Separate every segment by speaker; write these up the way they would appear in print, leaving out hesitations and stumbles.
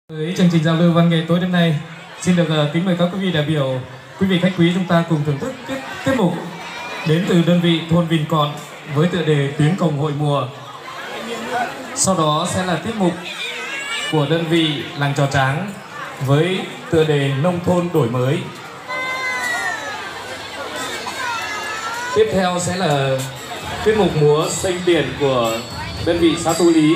Speaker 1: Với chương trình giao lưu văn nghệ tối đêm nay, xin được kính mời các quý vị đại biểu, quý vị khách quý chúng ta cùng thưởng thức tiết mục đến từ đơn vị thôn Vìn Cọn với tựa đề Tiếng Cồng Hội Mùa. Sau đó sẽ là tiết mục của đơn vị Làng Trò Tráng với tựa đề Nông Thôn Đổi Mới. Tiếp theo sẽ là tiết mục múa Xênh Tiền của đơn vị xã Tu Lý.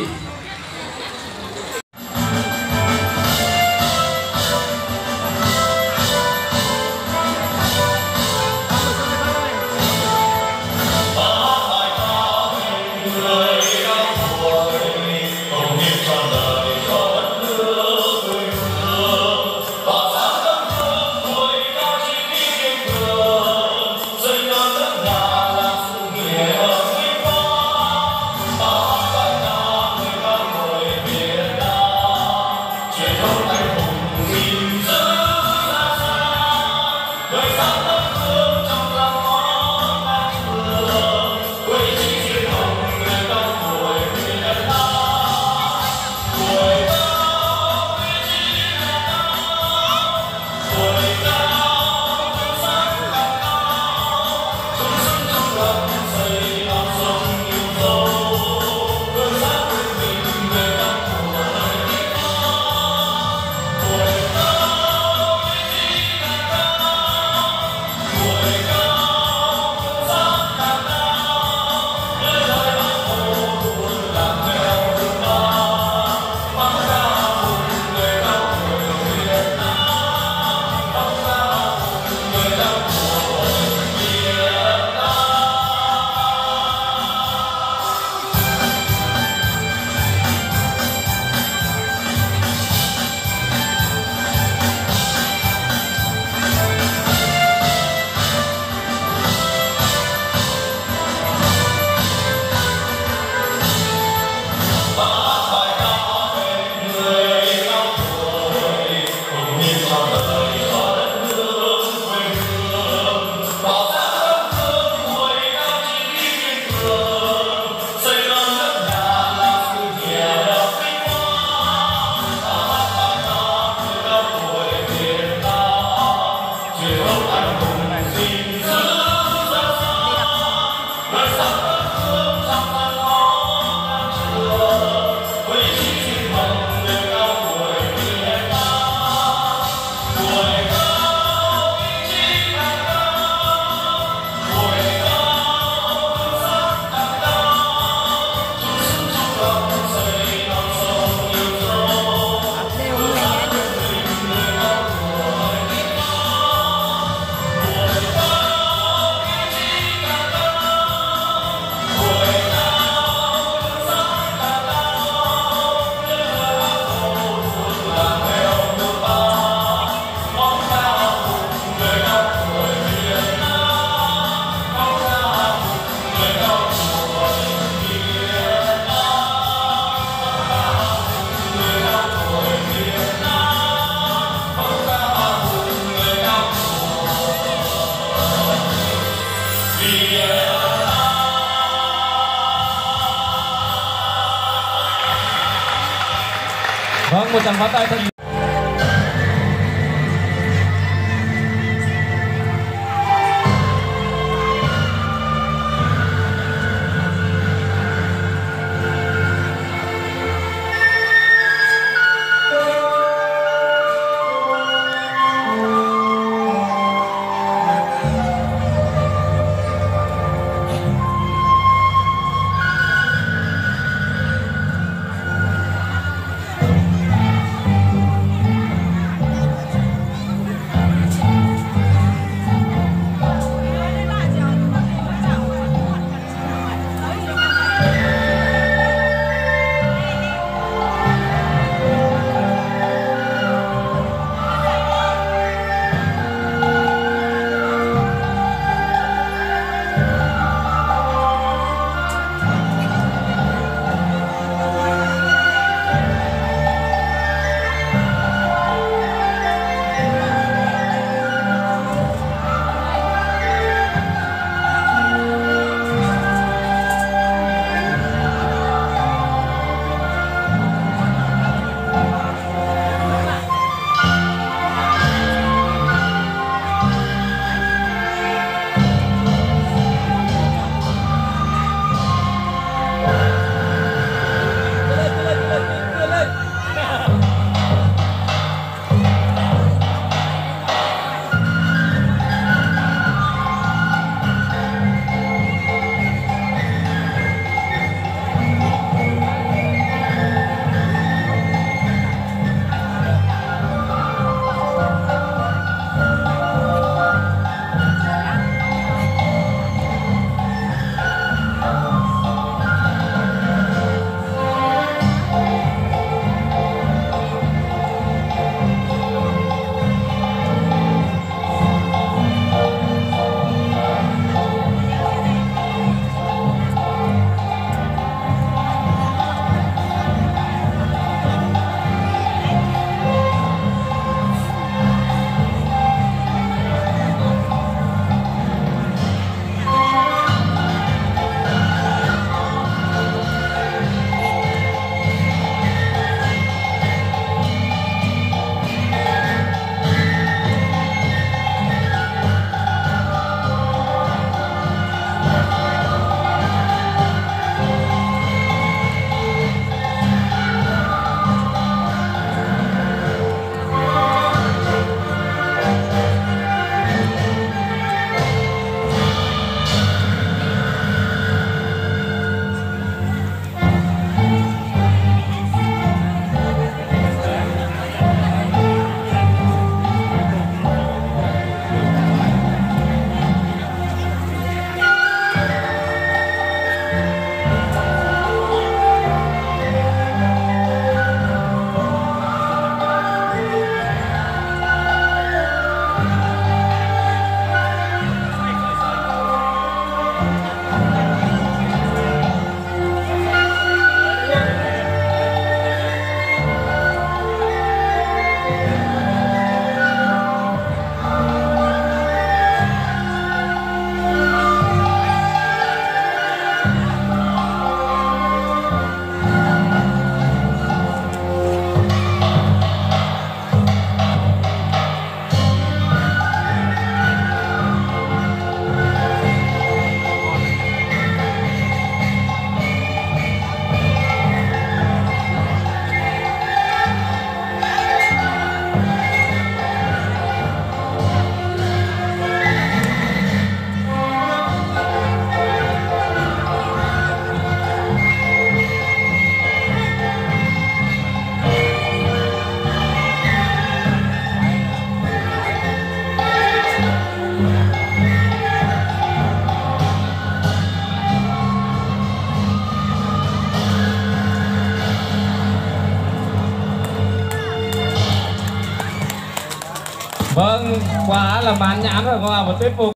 Speaker 1: Vâng, một tràng pháo tay thật. Vâng, quả là mãn nhãn và quả một tiết mục